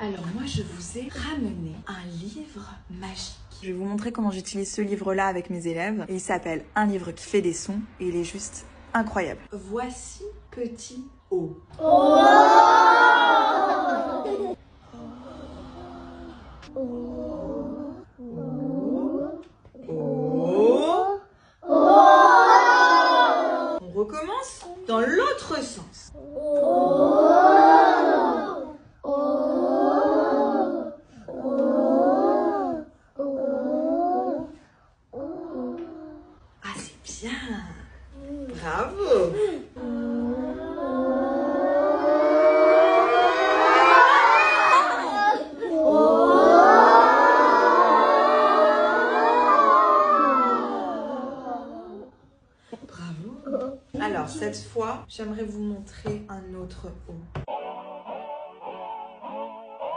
Alors moi je vous ai ramené un livre magique. Je vais vous montrer comment j'utilise ce livre-là avec mes élèves. Et il s'appelle Un livre qui fait des sons et il est juste incroyable. Voici Petit O. On recommence dans l'autre sens. Ah, c'est bien. Bravo. Bravo. Alors, cette fois, j'aimerais vous montrer un autre O.